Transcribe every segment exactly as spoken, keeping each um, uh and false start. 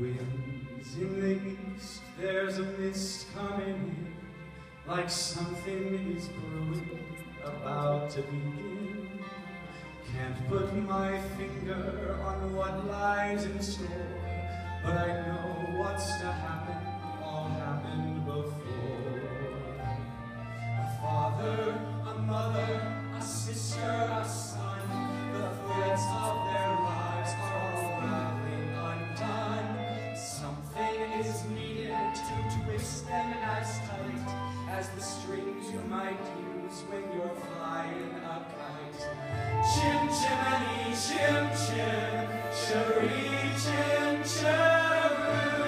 Winds in the east, there's a mist coming in, like something is brewing, about to begin. Can't put my finger on what lies in store, but I know what's to happen, all happened before. A father, a mother, a sister, a son, the threads of their lives are all rattling undone. Something is needed to twist them as tight as the strings you might use when you're flying a kite. Chim chimney, chim chim, cherie chim chiroo.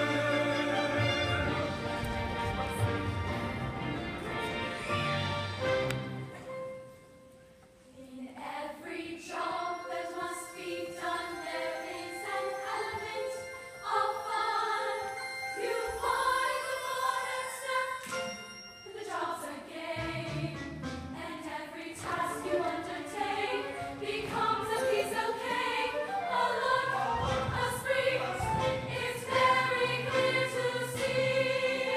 In every job that must be done, there is an element of fun. You find the modern step, the job's a game, and every task you undertake becomes a piece of cake. A look, a speech, it's very clear to see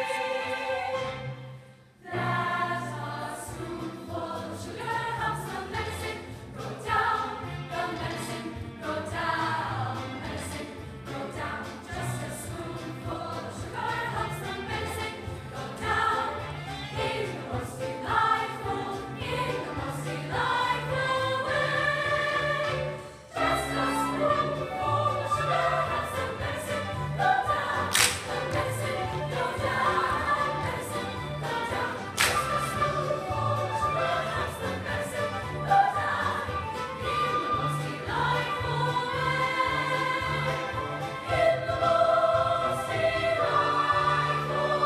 that a spoonful of sugar helps the medicine go down, the medicine go down, medicine go down. Just a spoonful of sugar helps the medicine go down in the most delightful, in the most delightful way. Just a spoonful of sugar helps the medicine go down, the medicine go down, medicine go down. Just a spoonful of sugar helps the medicine go down in the most delightful way, in the most delightful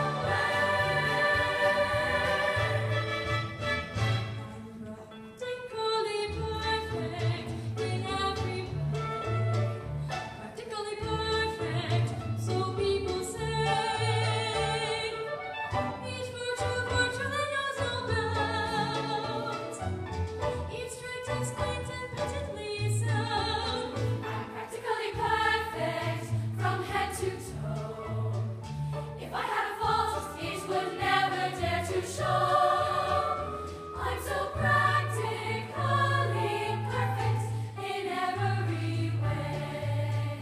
Practically perfect in every way. Practically perfect, so people say. Each virtue virtually knows no bounds. Each trait explains and patently sound. I'm practically perfect from head to toe. If I had a fault, it would never dare to show. I'm so practically perfect in every way.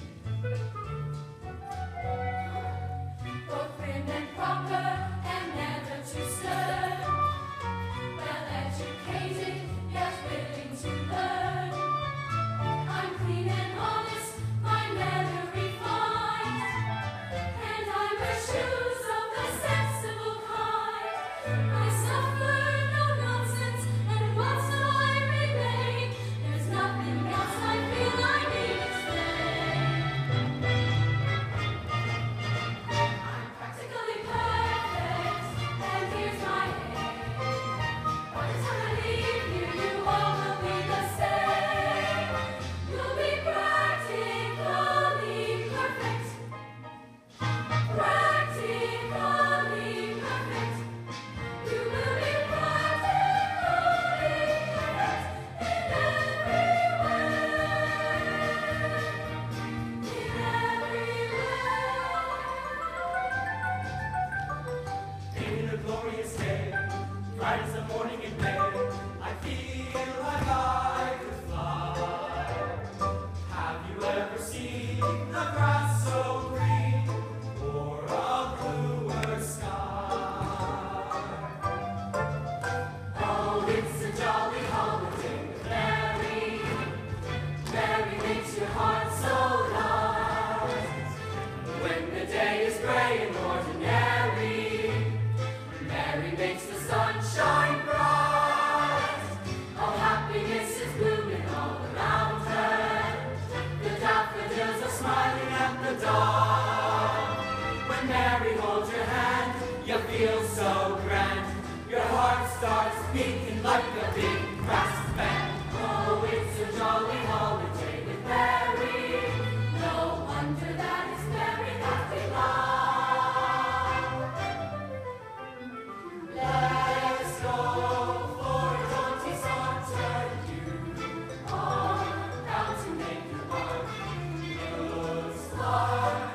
Both prim and proper and never too stern. Well educated, yet willing to learn. I'm clean and honest, my manner refined, and I wear shoes of the sensible kind. I suffer no nonsense, and once I remain, there's nothing else I feel I need explain. I'm practically perfect, and here's my aim. By the time I leave you, you all will be the same. You'll be practically perfect. Practically perfect. You will be practically perfect in every way. In every way. In a glorious day, bright as the morning in bed, I feel like I could fly. Have you ever seen the grass so green, or a bluer sky? Oh, it's a jolly holiday with Mary. Mary makes your heart so light. When the day is gray and ordinary, Mary makes the sun shine bright. All happiness is blooming all around her. The daffodils are smiling at the dawn. When Mary holds your hand, you feel so grand. Your heart starts beating like a big brass band. Oh, it's a jolly holiday with Mary. No wonder that it's Mary that we love. Let's go for a jaunty saunter, you on down to make your mark. The stars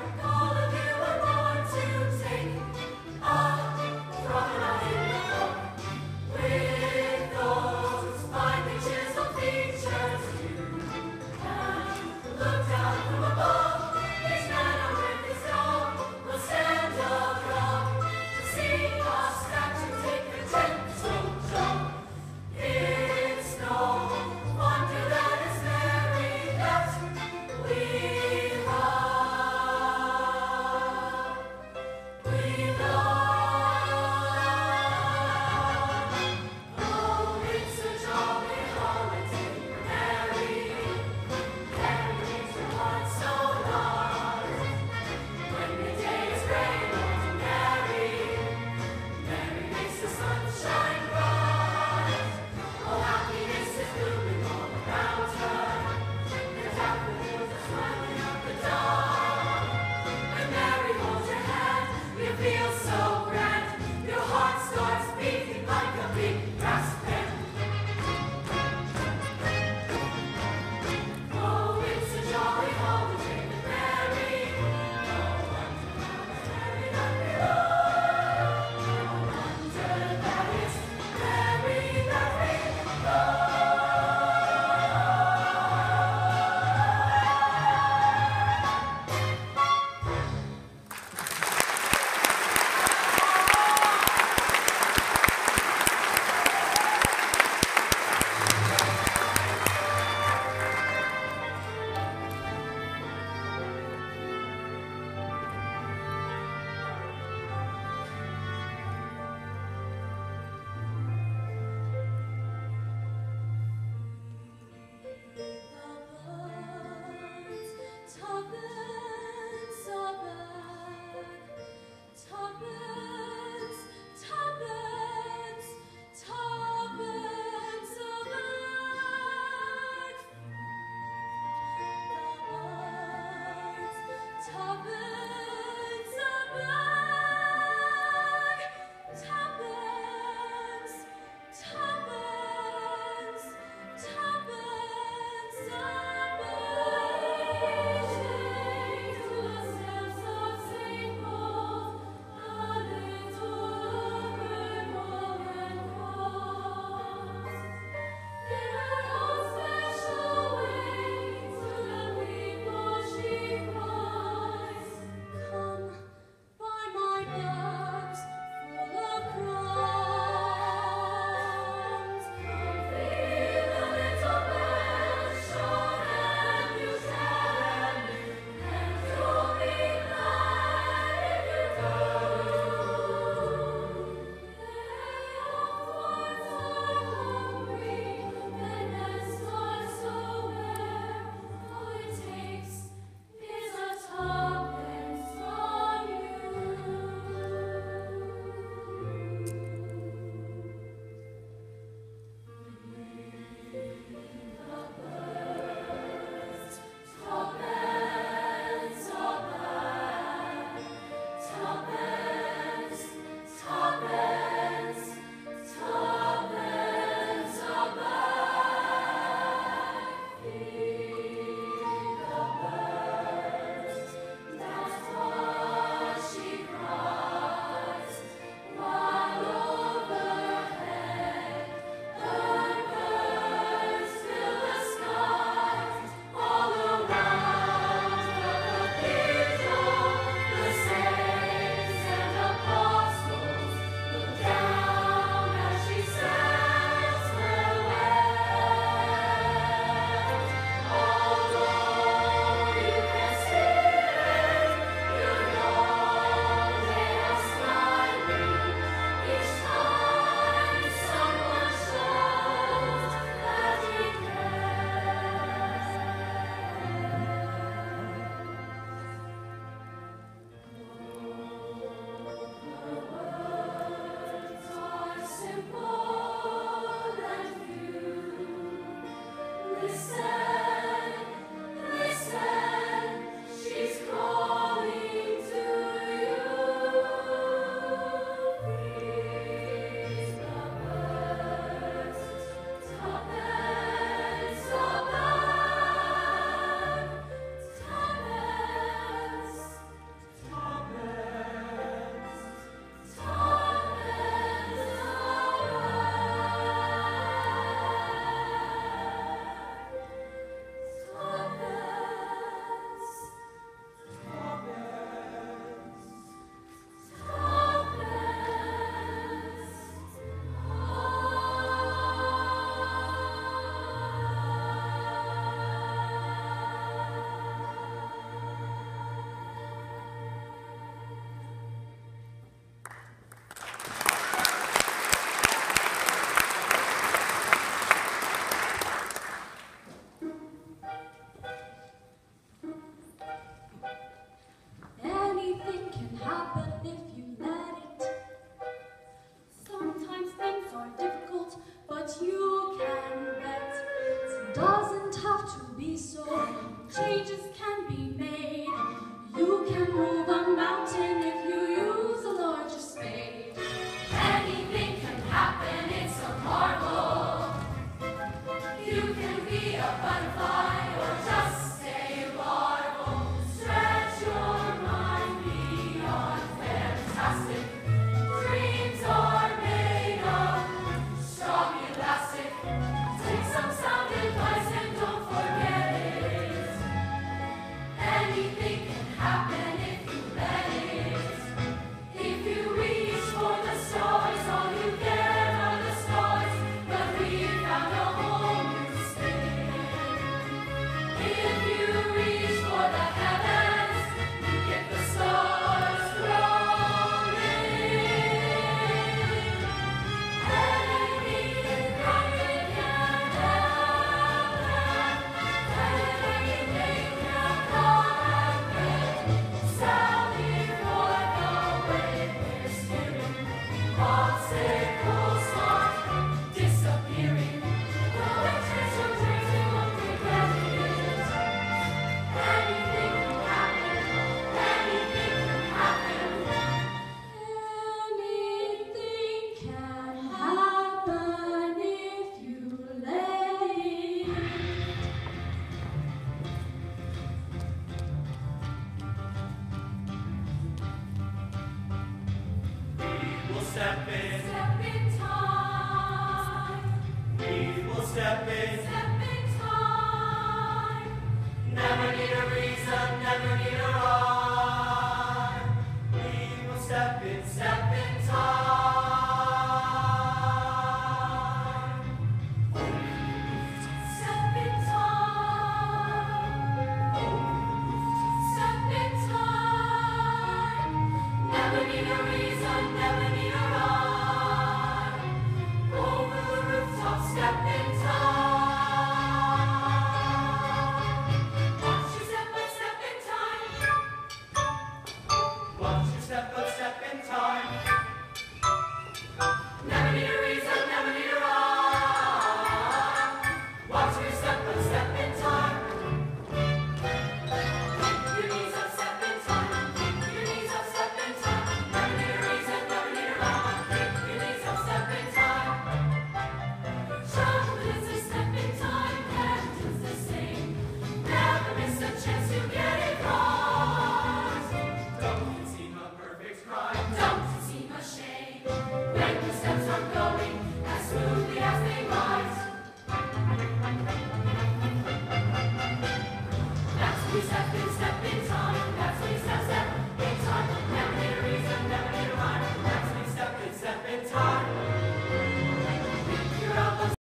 changes can be made. You can move a mountain if you use a larger spade. Anything can happen, it's a marvel. You can be a butterfly.